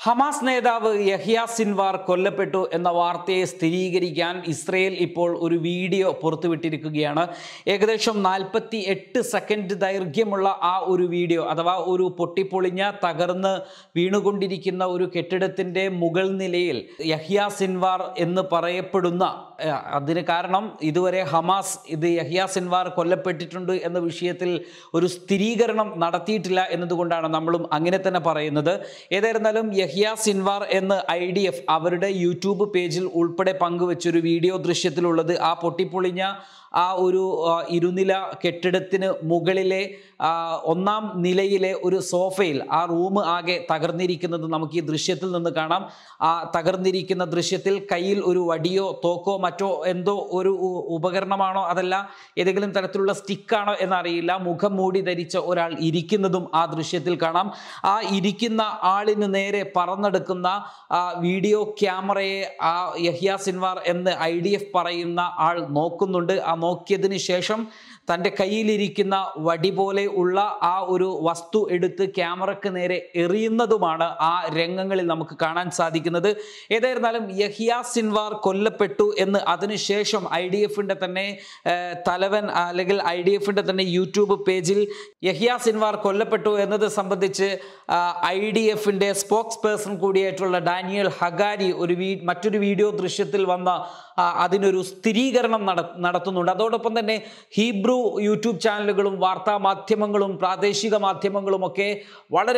Hamas നേതാവ് Yahya Sinwar കൊല്ലപ്പെട്ടു എന്ന വാർത്തയെ സ്ഥിരീകരിക്കാൻ ഇസ്രയേൽ ഇപ്പോൾ ഒരു വീഡിയോ പുറത്തുവിട്ടിരിക്കുകയാണ്. ഏകദേശം 48 സെക്കൻഡ് ദൈർഘ്യമുള്ള ആ ഒരു വീഡിയോ, അഥവാ ഒരു പൊട്ടിപ്പൊളിഞ്ഞ തകർന്ന് വീണുകൊണ്ടിരിക്കുന്ന ഒരു കെട്ടിടത്തിൻ്റെ മുകൾ നിലയിൽ യഹ്യ സിൻവാർ എന്ന് പറയപ്പെടുന്ന, അതിന് കാരണം ഇതുവരെ ഹമാസ് ഇത് യഹ്യ സിൻവാർ കൊല്ലപ്പെട്ടിട്ടുണ്ട് എന്ന വിഷയത്തിൽ ഒരു സ്ഥിരീകരണം നടത്തിയിട്ടില്ല എന്നതുകൊണ്ടാണ് നമ്മളും അങ്ങനെ തന്നെ പറയുന്നത്. ഏതായിരുന്നാലും യഹ്യ സിൻവാർ എന്ന് IDF അവരുടെ യൂട്യൂബ് പേജിൽ ഉൾപ്പെടെ പങ്കുവെച്ചൊരു വീഡിയോ ദൃശ്യത്തിലുള്ളത് ആ പൊട്ടിപ്പൊളിഞ്ഞ ആ ഒരു ഇരുനില കെട്ടിടത്തിന് മുകളിലെ ഒന്നാം നിലയിലെ ഒരു സോഫയിൽ ആ റൂം ആകെ തകർന്നിരിക്കുന്നത് നമുക്ക് ഈ ദൃശ്യത്തിൽ നിന്ന് കാണാം. ആ തകർന്നിരിക്കുന്ന ദൃശ്യത്തിൽ കയ്യിൽ ഒരു വടിയോ തോക്കോ മറ്റോ എന്തോ ഒരു ഉപകരണമാണോ അതല്ല ഏതെങ്കിലും തരത്തിലുള്ള സ്റ്റിക്കാണോ എന്നറിയില്ല, മുഖം മൂടി ധരിച്ച ഒരാൾ ഇരിക്കുന്നതും ആ ദൃശ്യത്തിൽ കാണാം. ആ ഇരിക്കുന്ന ആളിന് നേരെ പറന്നെടുക്കുന്ന വീഡിയോ ക്യാമറയെ ആ യഹ്യ സിൻവാർ എന്ന് IDF പറയുന്ന ആൾ നോക്കുന്നുണ്ട്. ആ നോക്കിയതിന് ശേഷം തൻ്റെ കയ്യിലിരിക്കുന്ന വടി പോലെ ഉള്ള ആ ഒരു വസ്തു എടുത്ത് ക്യാമറയ്ക്ക് നേരെ എറിയുന്നതുമാണ് ആ രംഗങ്ങളിൽ നമുക്ക് കാണാൻ സാധിക്കുന്നത്. ഏതായിരുന്നാലും യഹ്യ സിൻവാർ കൊല്ലപ്പെട്ടു എന്ന് അതിനുശേഷം IDFിൻ്റെ തന്നെ തലവൻ അല്ലെങ്കിൽ IDFിൻ്റെ തന്നെ യൂട്യൂബ് പേജിൽ യഹ്യ സിൻവാർ കൊല്ലപ്പെട്ടു എന്നത് സംബന്ധിച്ച് IDFിൻ്റെ സ്പോക്സ് പേഴ്സൺ കൂടിയായിട്ടുള്ള ഡാനിയൽ ഹഗാരി മറ്റൊരു വീഡിയോ ദൃശ്യത്തിൽ വന്ന അതിനൊരു സ്ഥിരീകരണം നടത്തുന്നുണ്ട്. അതോടൊപ്പം തന്നെ ഹീബ്രു യൂട്യൂബ് ചാനലുകളും വാർത്താ മാധ്യമങ്ങളും പ്രാദേശിക മാധ്യമങ്ങളും ഒക്കെ വളരെ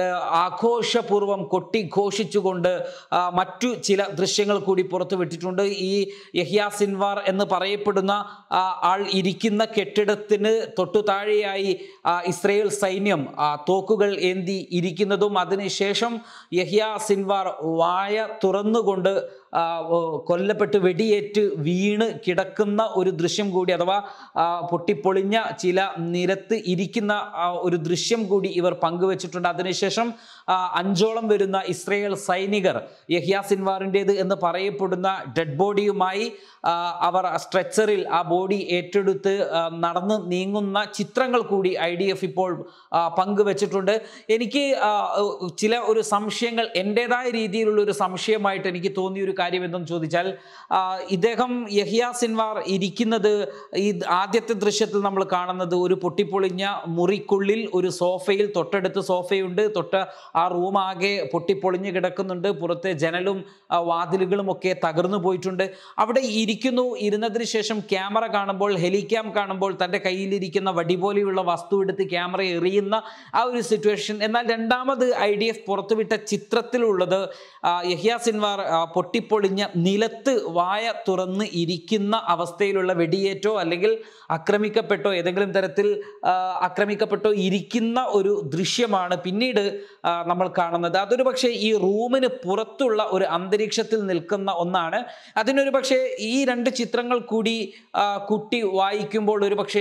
ആഘോഷപൂർവ്വം കൊട്ടിഘോഷിച്ചുകൊണ്ട് മറ്റു ചില ദൃശ്യങ്ങൾ കൂടി പുറത്തുവിട്ടിട്ടുണ്ട്. ഈ യഹ്യ സിൻവാർ എന്ന് പറയപ്പെടുന്ന ആൾ ഇരിക്കുന്ന കെട്ടിടത്തിന് തൊട്ടു താഴെയായി ഇസ്രയേൽ സൈന്യം തോക്കുകൾ ഏന്തി ഇരിക്കുന്നതും അതിനുശേഷം യഹ്യ സിൻവാർ വായ തുറന്നുകൊണ്ട് കൊല്ലപ്പെട്ട് വെടിയേറ്റ് വീണ് കിടക്കുന്ന ഒരു ദൃശ്യം കൂടി, അഥവാ പൊട്ടിപ്പൊളിഞ്ഞ ചില നിരത്ത് ഇരിക്കുന്ന ഒരു ദൃശ്യം കൂടി ഇവർ പങ്കുവച്ചിട്ടുണ്ട്. അതിനുശേഷം 5ഓളം വരുന്ന ഇസ്രയേൽ സൈനികർ യഹ്യ സിൻവാറിൻ്റേത് എന്ന് പറയപ്പെടുന്ന ഡെഡ് ബോഡിയുമായി അവർ സ്ട്രെച്ചറിൽ ആ ബോഡി ഏറ്റെടുത്ത് നടന്ന് നീങ്ങുന്ന ചിത്രങ്ങൾ കൂടി IDF ഇപ്പോൾ പങ്കുവച്ചിട്ടുണ്ട്. എനിക്ക് ചില ഒരു സംശയങ്ങൾ, എൻ്റെതായ രീതിയിലുള്ള ഒരു സംശയമായിട്ട് എനിക്ക് തോന്നിയൊരു കാര്യം എന്തെന്ന് ചോദിച്ചാൽ, ഇദ്ദേഹം യഹ്യ സിൻവാർ ഇരിക്കുന്നത് ഈ ആദ്യത്തെ ദൃശ്യത്തിൽ നമ്മൾ കാണുന്നത് ഒരു പൊട്ടിപ്പൊളിഞ്ഞ മുറിക്കുള്ളിൽ ഒരു സോഫയിൽ, തൊട്ടടുത്ത് സോഫയുണ്ട്, തൊട്ട് ആ റൂം ആകെ പൊട്ടിപ്പൊളിഞ്ഞ് കിടക്കുന്നുണ്ട്, പുറത്തെ ജനലും വാതിലുകളും ഒക്കെ തകർന്നു പോയിട്ടുണ്ട്. അവിടെ ഇരുന്നതിന് ശേഷം ക്യാമറ കാണുമ്പോൾ, ഹെലിക്യാം കാണുമ്പോൾ തൻ്റെ കയ്യിലിരിക്കുന്ന വടി പോലെയുള്ള വസ്തു എടുത്ത് ക്യാമറ എറിയുന്ന ആ ഒരു സിറ്റുവേഷൻ. എന്നാൽ രണ്ടാമത് IDF പുറത്തുവിട്ട ചിത്രത്തിലുള്ളത് യഹ്യ സിൻവാർ പൊട്ടിപ്പൊളിഞ്ഞ നിലത്ത് വായ തുറന്ന് ഇരിക്കുന്ന അവസ്ഥയിലുള്ള വെടിയേറ്റോ അല്ലെങ്കിൽ ആക്രമിക്കപ്പെട്ടോ ഏതെങ്കിലും തരത്തിൽ ആക്രമിക്കപ്പെട്ടോ ഇരിക്കുന്ന ഒരു ദൃശ്യമാണ് പിന്നീട് നമ്മൾ കാണുന്നത്. അതൊരു പക്ഷേ ഈ റൂമിന് പുറത്തുള്ള ഒരു അന്തരീക്ഷത്തിൽ നിൽക്കുന്ന ഒന്നാണ്. അതിനൊരു പക്ഷേ ഈ രണ്ട് ചിത്രങ്ങൾ കൂടി കൂട്ടി വായിക്കുമ്പോൾ ഒരു പക്ഷേ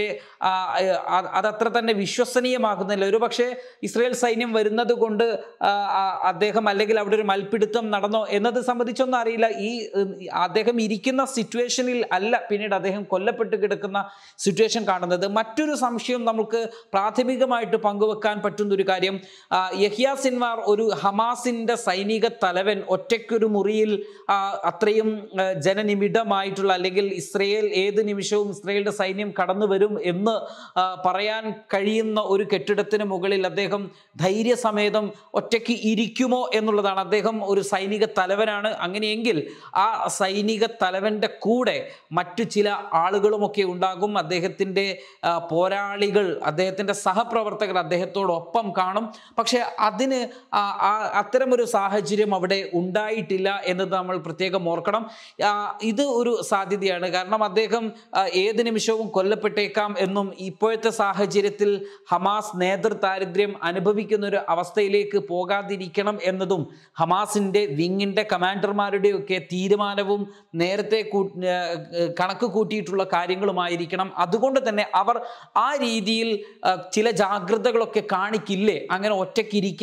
അതത്ര തന്നെ വിശ്വസനീയമാകുന്നില്ല. ഒരു പക്ഷേ ഇസ്രയേൽ സൈന്യം വരുന്നത് കൊണ്ട് അദ്ദേഹം, അല്ലെങ്കിൽ അവിടെ ഒരു മൽപ്പിടുത്തം നടന്നോ എന്നത് സംബന്ധിച്ചൊന്നും അറിയില്ല. അദ്ദേഹം ഇരിക്കുന്ന സിറ്റുവേഷനിൽ അല്ല പിന്നീട് അദ്ദേഹം കൊല്ലപ്പെട്ട് കിടക്കുന്ന സിറ്റുവേഷൻ കാണുന്നത്. മറ്റൊരു സംശയം നമുക്ക് പ്രാഥമികമായിട്ട് പങ്കുവെക്കാൻ പറ്റുന്ന ഒരു കാര്യം, യഹ്യ സിൻവാർ ഒരു ഹമാസിൻ്റെ സൈനിക തലവൻ ഒറ്റയ്ക്കൊരു മുറിയിൽ അത്രയും ജനനിബിഡമായിട്ടുള്ള, അല്ലെങ്കിൽ ഇസ്രയേൽ ഏത് നിമിഷവും ഇസ്രയേലിൻ്റെ സൈന്യം കടന്നു വരും എന്ന് പറയാൻ കഴിയുന്ന ഒരു കെട്ടിടത്തിന് മുകളിൽ അദ്ദേഹം ധൈര്യസമേതം ഒറ്റയ്ക്ക് ഇരിക്കുമോ എന്നുള്ളതാണ്. അദ്ദേഹം ഒരു സൈനിക തലവനാണ്. അങ്ങനെയെങ്കിൽ ആ സൈനിക തലവൻ്റെ കൂടെ മറ്റു ചില ആളുകളുമൊക്കെ ഉണ്ടാകും. അദ്ദേഹത്തിൻ്റെ പോരാളികൾ, അദ്ദേഹത്തിൻ്റെ സഹപ്രവർത്തകർ അദ്ദേഹത്തോടൊപ്പം കാണും. പക്ഷെ അതിന് അത്തരമൊരു സാഹചര്യം അവിടെ ഉണ്ടായിട്ടില്ല എന്നത് നമ്മൾ പ്രത്യേകം ഓർക്കണം. ഇത് ഒരു സാധ്യതയാണ്. കാരണം അദ്ദേഹം ഏത് നിമിഷവും കൊല്ലപ്പെട്ടേക്കാം എന്നും ഇപ്പോഴത്തെ സാഹചര്യത്തിൽ ഹമാസ് നേതൃദാരിദ്ര്യം അനുഭവിക്കുന്ന ഒരു അവസ്ഥയിലേക്ക് പോകാതിരിക്കണം എന്നതും ഹമാസിൻ്റെ വിങ്ങിൻ്റെ കമാൻഡർമാരുടെയൊക്കെ തീരുമാനവും നേരത്തെ കണക്ക് കൂട്ടിയിട്ടുള്ള കാര്യങ്ങളുമായിരിക്കണം. അതുകൊണ്ട് തന്നെ അവർ ആ രീതിയിൽ ചില ജാഗ്രതകളൊക്കെ കാണിക്കില്ലേ, അങ്ങനെ ഒറ്റയ്ക്കിരിക്കാൻ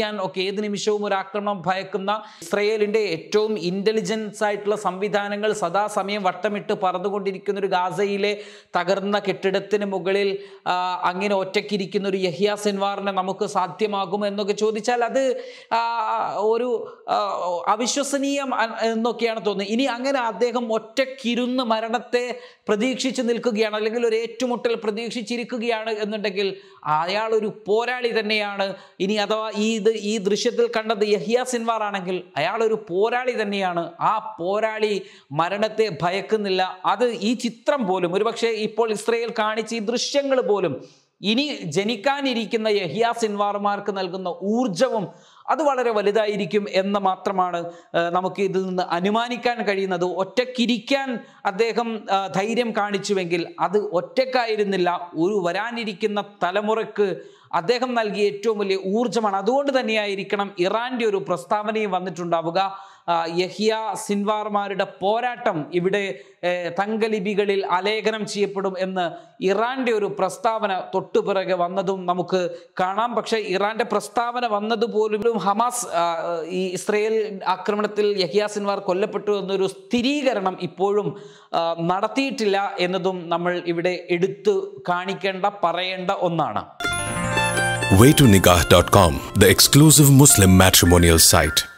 ആക്രമിക്കാൻ ഒക്കെ ഏത് നിമിഷവും ഒരു ആക്രമണം ഭയക്കുന്ന ഇസ്രയേലിൻ്റെ ഏറ്റവും ഇൻ്റലിജൻസ് ആയിട്ടുള്ള സംവിധാനങ്ങൾ സദാസമയം വട്ടമിട്ട് പറന്നുകൊണ്ടിരിക്കുന്ന ഒരു ഗാസയിലെ തകർന്ന കെട്ടിടത്തിന് മുകളിൽ അങ്ങനെ ഒറ്റയ്ക്കിരിക്കുന്ന ഒരു യഹ്യ സിൻവാറിനെ നമുക്ക് സാധ്യമാകുമോ എന്നൊക്കെ ചോദിച്ചാൽ അത് ഒരു അവിശ്വസനീയം എന്നൊക്കെയാണ് തോന്നുന്നത്. ഇനി അങ്ങനെ അദ്ദേഹം ഒറ്റയ്ക്കിരുന്ന് മരണത്തെ പ്രതീക്ഷിച്ച് നിൽക്കുകയാണ്, അല്ലെങ്കിൽ ഒരു ഏറ്റുമുട്ടൽ പ്രതീക്ഷിച്ചിരിക്കുകയാണ് എന്നുണ്ടെങ്കിൽ അയാൾ ഒരു പോരാളി തന്നെയാണ്. ഇനി അഥവാ ഈ ദൃശ്യത്തിൽ കണ്ടത് യഹ്യ സിൻവാർ ആണെങ്കിൽ അയാൾ ഒരു പോരാളി തന്നെയാണ്. ആ പോരാളി മരണത്തെ ഭയക്കുന്നില്ല. അത് ഈ ചിത്രം പോലും, ഒരുപക്ഷെ ഇപ്പോൾ ഇസ്രയേൽ കാണിച്ച ഈ ദൃശ്യങ്ങൾ പോലും ഇനി ജനിക്കാനിരിക്കുന്ന യഹ്യ സിൻവാർമാർക്ക് നൽകുന്ന ഊർജവും അത് വളരെ വലുതായിരിക്കും എന്ന് മാത്രമാണ് നമുക്ക് ഇതിൽ നിന്ന് അനുമാനിക്കാൻ കഴിയുന്നത്. ഒറ്റയ്ക്കിരിക്കാൻ അദ്ദേഹം ധൈര്യം കാണിച്ചുവെങ്കിൽ അത് ഒറ്റയ്ക്കായിരുന്നില്ല, ഒരു വരാനിരിക്കുന്ന തലമുറയ്ക്ക് അദ്ദേഹം നൽകിയ ഏറ്റവും വലിയ ഊർജമാണ്. അതുകൊണ്ട് തന്നെയായിരിക്കണം ഇറാൻ്റെ ഒരു പ്രസ്താവനയും വന്നിട്ടുണ്ടാവുക. യഹ്യ സിൻവാർമാരുടെ പോരാട്ടം ഇവിടെ തങ്കലിപികളിൽ ആലേഖനം ചെയ്യപ്പെടും എന്ന് ഇറാൻ്റെ ഒരു പ്രസ്താവന തൊട്ടുപിറകെ വന്നതും നമുക്ക് കാണാം. പക്ഷേ ഇറാൻ്റെ പ്രസ്താവന വന്നതുപോലും ഹമാസ് ഈ ഇസ്രയേൽ ആക്രമണത്തിൽ യഹ്യ സിൻവാർ കൊല്ലപ്പെട്ടു എന്നൊരു സ്ഥിരീകരണം ഇപ്പോഴും നടത്തിയിട്ടില്ല എന്നതും നമ്മൾ ഇവിടെ എടുത്തു കാണിക്കേണ്ട, പറയേണ്ട ഒന്നാണ്. waytonikah.com, the exclusive Muslim matrimonial site.